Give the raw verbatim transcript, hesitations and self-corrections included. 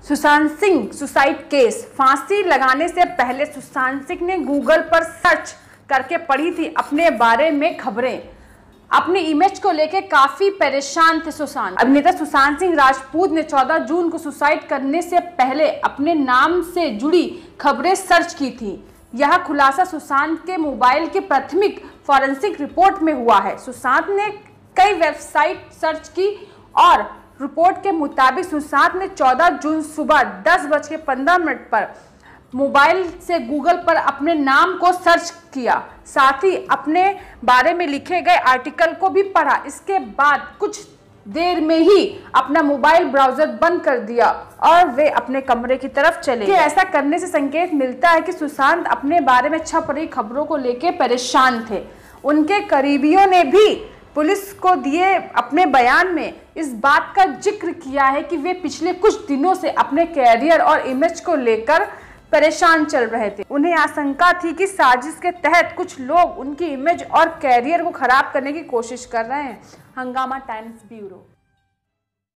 Sushant Singh suicide case. फांसी लगाने से पहले सुशांत सिंह ने गूगल पर सर्च करके पढ़ी थी अपने बारे में खबरें। अपनी इमेज को लेकर काफी परेशान थे सुशांत। अभिनेता सुशांत सिंह राजपूत ने चौदह जून को सुसाइड करने से पहले अपने नाम से जुड़ी खबरें सर्च की थी। यह खुलासा सुशांत के मोबाइल के प्राथमिक फॉरेंसिक रिपोर्ट में हुआ है। सुशांत ने कई वेबसाइट सर्च की और रिपोर्ट के मुताबिक सुशांत ने चौदह जून सुबह दस बज के पंद्रह मिनट पर मोबाइल से गूगल पर अपने नाम को सर्च किया, साथ ही अपने बारे में लिखे गए आर्टिकल को भी पढ़ा। इसके बाद कुछ देर में ही अपना मोबाइल ब्राउजर बंद कर दिया और वे अपने कमरे की तरफ चले गए। ऐसा करने से संकेत मिलता है कि सुशांत अपने बारे में छप रही खबरों को लेकर परेशान थे। उनके करीबियों ने भी पुलिस को दिए अपने बयान में इस बात का जिक्र किया है कि वे पिछले कुछ दिनों से अपने कैरियर और इमेज को लेकर परेशान चल रहे थे। उन्हें आशंका थी कि साजिश के तहत कुछ लोग उनकी इमेज और कैरियर को खराब करने की कोशिश कर रहे हैं। हंगामा टाइम्स ब्यूरो।